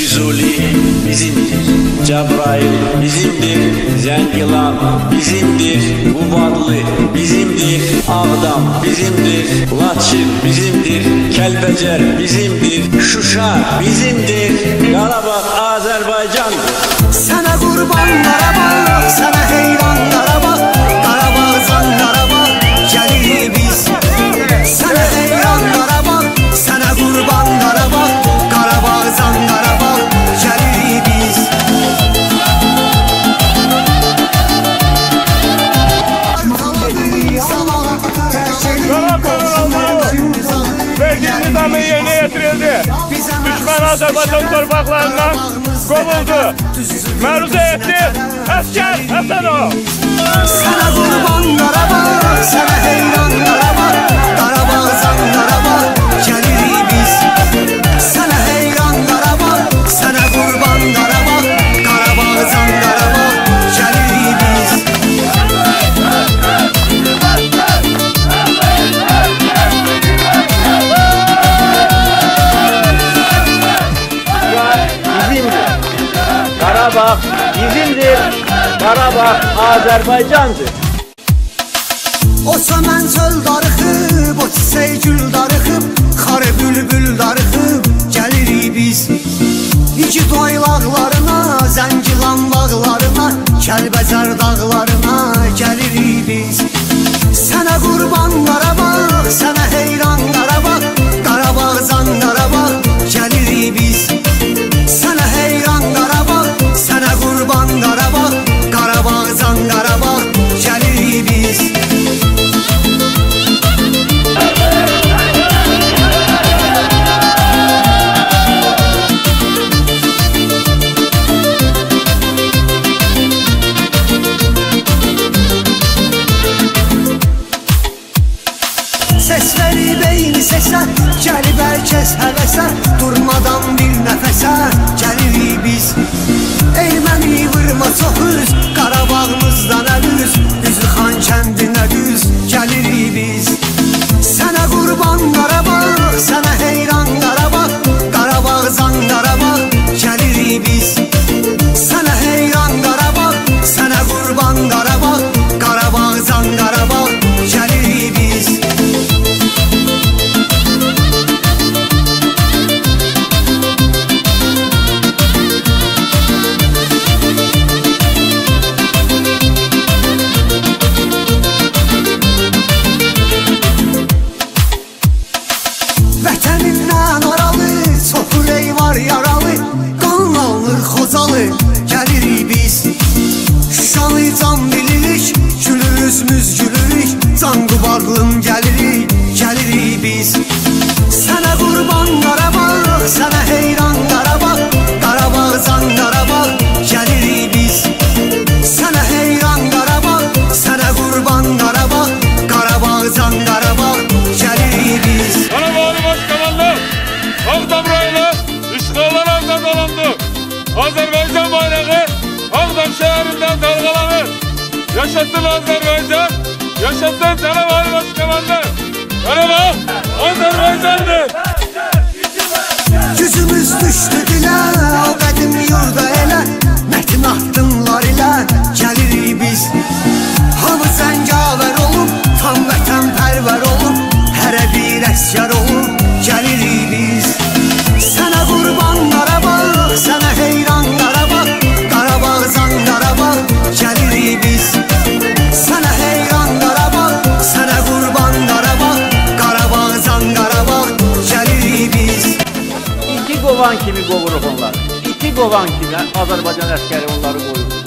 Füzuli bizimdir, Cəbrayıl bizimdir, Zəngilan bizimdir, Qubadlı bizimdir, Ağdam bizimdir, Laçın bizimdir, Kəlbəcər bizimdir, Şuşa bizimdir, Qarabağ Azərbaycandır. Sənə qurban Qarabağ, sənə heyran Qarabağ, Qarabağdan Qarabağ gəlirik biz. Sənə heyran Qarabağ, sənə qurban Qarabağ, Qarabağdan Qarabağ gəlirik biz. Vergili damı yerine getirildi. Düşman Azərbaycan torpaqlarından qovuldu. Məruzə etdi Əskər Həsənov. Sənə qurban Qarabağ, sənə heyran Qarabağ, Qarabağdan Qarabağ gəlirik biz. Sənə heyran Qarabağ, sənə qurban Qarabağ, Qarabağdan Qarabağ gəlirik biz. Qarabağ bizimdir, Qarabağ Azərbaycandır. O çəmən çöl darıxıb, o çiçək gül darıxıb, xarı bülbül darıxıb, gəlirik biz. İki doylaqlarına, Zəngilan bağlarına, Kəlbəcər dağlarına gəlirik biz. Sənə qurban Qarabağ, sənə heyran Qarabağ, Qarabağdan Qarabağ gəlirik biz. Sənə heyran Qarabağ, sənə qurban Qarabağ, Qarabağdan Qarabağ gəlirik biz. Ses verib eyni səsə, gəlib hər kəs həvəsə, durmadan bir nəfəsə gəlirik biz. Erməni vurma çox üz, Qarabağımızdan əl üz, Üzüxan kəndinə düz gəlirik biz. Sənə qurban Qarabağ, sənə heyran Qarabağ, Qarabağdan Qarabağ gəlirik biz. Sənə heyran Qarabağ, sənə qurban Qarabağ, Qarabağdan Qarabağ gəlirik biz. Vətənindən aralı, çox ürək var yaralı, qanla alır Xocalı, gəlirik biz. Şuşanı can bilirik, gülürüz müz gülürük, can Qubadlım gəlirik, gəlirik biz. Sənə qurban Qarabağ, sənə heyran Qarabağ, Qarabağdan Qarabağ gəlirik biz. Sənə heyran Qarabağ, sənə qurban Qarabağ, Qarabağdan Qarabağ gəlirik biz. Qarabağlı başkomandan Ağdam rayonu işğaldan azad olundu. Azərbaycan bayrağı Ağdam şəhərindən dalgalanır. Yaşasın Azərbaycan, yaşasın Qarabağlı başkomandan. Qarabağ Azərbaycandır. Gücümüz düşdü dilə, o qədim yurda elə, mətin addımlar ilə gəlirik biz. Hamı cəngavər olub, tam vətən pərvər olub, hərə bir əsgər olub, gəlirik biz. Sənə qurban Qarabağ, sənə heyran Qarabağ, Qarabağdan Qarabağ gəlirik biz. Sənə heyran Qarabağ, sənə qurban Qarabağ, Qarabağdan Qarabağ gəlirik biz. İti qovan kimi qovuruq onları. İti qovan kimi Azərbaycan əskəri onları qoyur.